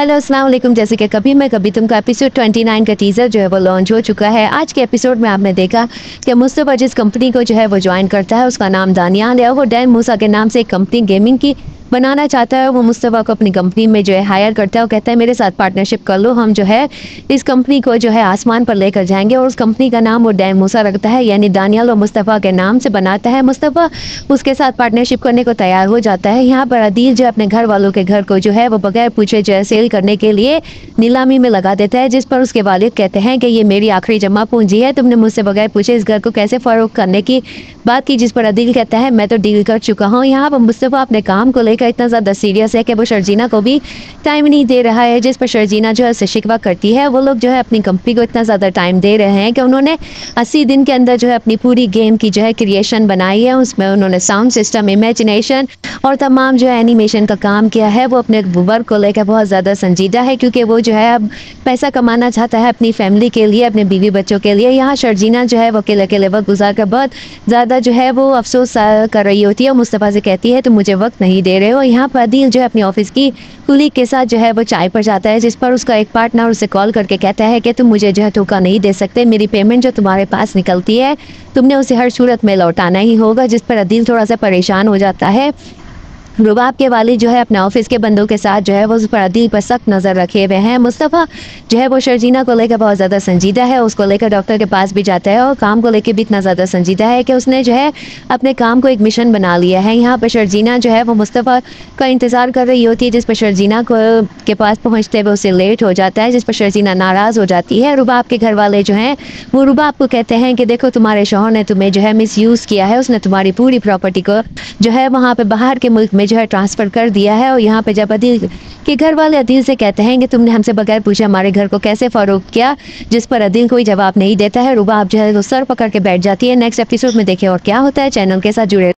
Hello अस्सलाम वालेकुम। जैसे कि कभी मैं कभी तुम का एपिसोड 29 का टीज़र जो है वो लॉन्च हो चुका है। आज के एपिसोड में आपने देखा कि मुस्तफ़ा जिस कंपनी को जो है वो ज्वाइन करता है उसका नाम दानियाल है। वो डैन मूसा के नाम से एक कंपनी गेमिंग की बनाना चाहता है। वो मुस्तफ़ा को अपनी कंपनी में जो है हायर करता है। वो कहता है मेरे साथ पार्टनरशिप कर लो, हम जो है इस कंपनी को जो है आसमान पर लेकर जाएंगे। और उस कंपनी का नाम वो डैन मूसा रखता है, यानी दानियाल और मुस्तफ़ा के नाम से बनाता है। मुस्तफ़ा उसके साथ पार्टनरशिप करने को तैयार हो जाता है। यहाँ पर अदील जो अपने घर वालों के घर को जो है वो बगैर पूछे जो है सेल करने के लिए नीलामी में लगा देता है, जिस पर उसके वालिद कहते हैं कि ये मेरी आखिरी जमा पूंजी है, तुमने मुझसे बगैर पूछे इस घर को कैसे फरोख्त करने की बात की। जिस पर अदील कहता है मैं तो डील कर चुका हूँ। यहाँ पर मुस्तफ़ा अपने काम को लेकर इतना ज़्यादा सीरियस है कि वो शर्जीना को भी टाइम नहीं दे रहा है, जिस पर शर्जीना जो है उससे शिकवा करती है। वो लोग जो है अपनी कंपनी को इतना ज़्यादा टाइम दे रहे हैं कि उन्होंने 80 दिन के अंदर जो है अपनी पूरी गेम की जो है क्रिएशन बनाई है। उसमें उन्होंने साउंड सिस्टम, इमेजिनेशन और तमाम जो है एनिमेशन का काम किया है। वो अपने वर्क को लेकर बहुत ज़्यादा संजीदा है, क्योंकि वो जो है अब पैसा कमाना चाहता है अपनी फैमिली के लिए, अपने बीवी बच्चों के लिए। यहाँ शर्जीना जो है वो अकेले वक्त गुजार कर बहुत ज़्यादा जो है वो अफसोस कर रही होती है और मुस्तफ़ा से कहती है तुम मुझे वक्त नहीं दे रहे हो। यहाँ पर अदील जो है अपनी ऑफिस की कुलीग के साथ जो है वो चाय पर जाता है, जिस पर उसका एक पार्टनर उसे कॉल करके कहता है कि तुम मुझे जो है धोखा नहीं दे सकते, मेरी पेमेंट जो तुम्हारे पास निकलती है तुमने उसे हर सूरत में लौटाना ही होगा। जिस पर अदील थोड़ा सा परेशान हो जाता है। रुबाब के वालिद जो है अपने ऑफिस के बंदों के साथ जो है वो उस पर अदील पर सख्त नज़र रखे हुए हैं। मुस्तफ़ा जो है वो शर्जीना को लेकर बहुत ज़्यादा संजीदा है, उसको लेकर डॉक्टर के पास भी जाता है और काम को लेकर भी इतना ज़्यादा संजीदा है कि उसने जो है अपने काम को एक मिशन बना लिया है। यहाँ पर शर्जीना जो है वो मुस्तफ़ा का इंतज़ार कर रही होती है, जिस पर शर्जीना को के पास पहुँचते हुए उसे लेट हो जाता है, जिस पर शर्जीना नाराज़ हो जाती है। रुबाब के घर वाले जो हैं वो रुबाब को कहते हैं कि देखो तुम्हारे शौहर ने तुम्हें जो है मिसयूज़ किया है, उसने तुम्हारी पूरी प्रॉपर्टी को जो है वहाँ पे बाहर के मुल्क में जो है ट्रांसफ़र कर दिया है। और यहाँ पे जब अदील के घर वाले अदील से कहते हैं कि तुमने हमसे बगैर पूछे हमारे घर को कैसे फ़रोख्त किया, जिस पर अदील कोई जवाब नहीं देता है। रुबाब जो है वो सर पकड़ के बैठ जाती है। नेक्स्ट एपिसोड में देखें और क्या होता है। चैनल के साथ जुड़े